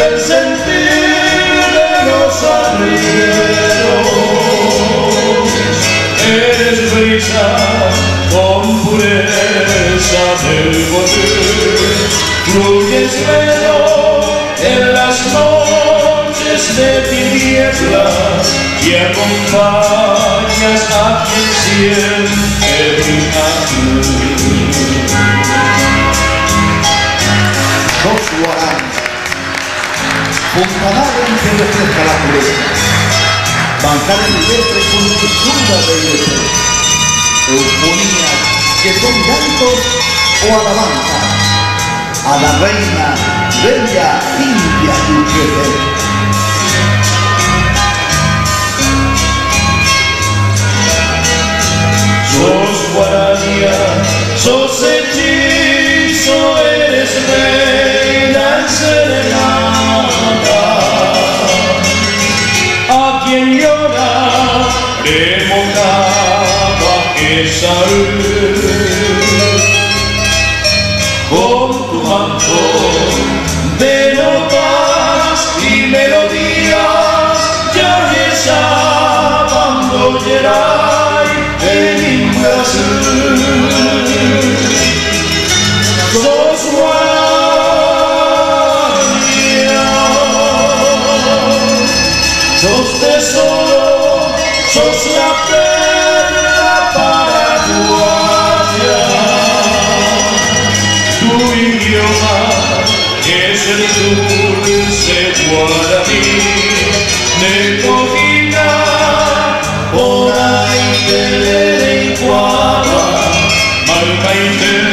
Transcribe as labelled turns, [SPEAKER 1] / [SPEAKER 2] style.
[SPEAKER 1] el sentir de los arrieros. Eres brisa con pureza del poder, fluyes velo en las noches de tinieblas y acompañas a quien siente brilla.
[SPEAKER 2] Dos guaranas, fontanales que refleja la pureza, bancar en letra y con dulzura de letra, eufonías que son llantos o alabanza a la reina bella India Yuyete.
[SPEAKER 1] Sos guarania, sos hechizo, eres reina en serenata. A quien llora, remojaba esa luz. Con tu manto de notas y melodías, ya rezando Yeray en sos guardia, sos tesoro, sos la perla paraguaya. Tu idioma es el dulce guaraní de Cojina, por ahí te le cuadra, Malpaite.